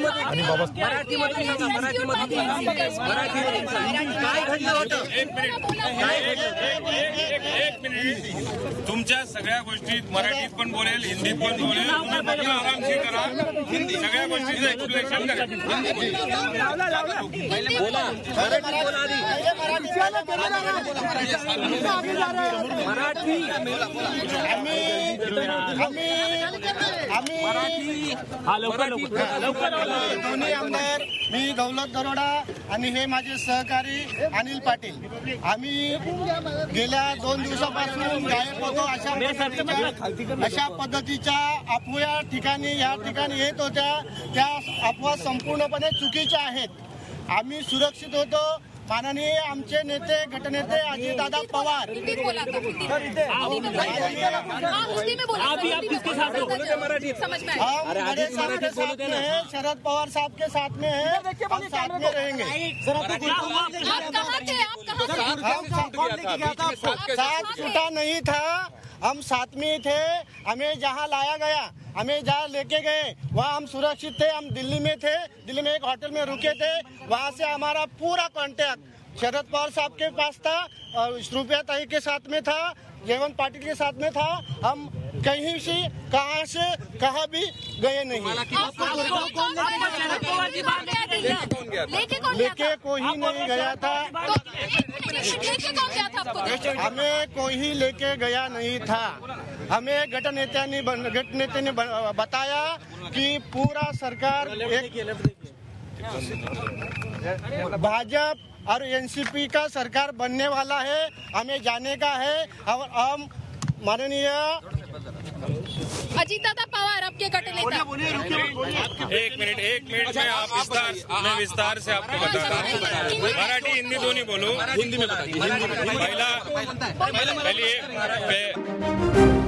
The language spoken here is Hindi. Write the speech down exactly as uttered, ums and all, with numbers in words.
आणि बाबा मराठीमध्ये मराठीमध्ये मराठीमध्ये काय घडलं होतं? एक मिनिट एक मिनिट तुमच्या सगळ्या गोष्टीत मराठीत पण बोलेल, हिंदीत पण बोलेल. तुम्ही बघा, आरामशीर करा. सगळ्या गोष्टीचं एक्सप्लेनेशन करा. बोला मराठी बोला आधी. मराठी आम्ही दोन्ही आमदार, मी दौलत दरोडा आणि हे माझे सहकारी अनिल पाटील, आम्ही गेल्या दोन दिवसापासून गायब होतो. अशा पद्धतीच्या अशा पद्धतीच्या अफवा ठिकाणी या ठिकाणी येत होत्या. त्या अफवा संपूर्णपणे चुकीच्या आहेत. आम्ही सुरक्षित होतो. माननीय आमचे नेते गटनेते अजितदादा पवार, हम बड़े साहब के साथ में है, शरद पवार साहब के साथ में है, हम साथ में रहेंगे. साथ छूटा नहीं था, हम साथ में थे. हमें जहाँ लाया गया, हमें जहाँ लेके गए वहाँ हम सुरक्षित थे. हम दिल्ली में थे, दिल्ली में एक होटल में रुके थे. वहाँ से हमारा पूरा कांटेक्ट शरद पवार साहब के पास था, रुपया ताई के साथ में था, जयवंत पाटिल के साथ में था. हम कहीं से कहाँ से कहाँ भी गए नहीं. लेके कोई नहीं गया था, हमें कोई लेके गया नहीं था. हमें गट नेता ने गट नेता ने बताया कि पूरा सरकार एक भाजपा और एनसीपी का सरकार बनने वाला है. हमें जाने का है. और हम माननीय अजितदादा पवार आपके गट नेता. एक मिनिट एक मिनिट मैं आप विस्तार मैं विस्तार से आपको बताता हूँ. मराठी हिंदी दोनों बोलो. हिंदी में बताइए. पहला पहले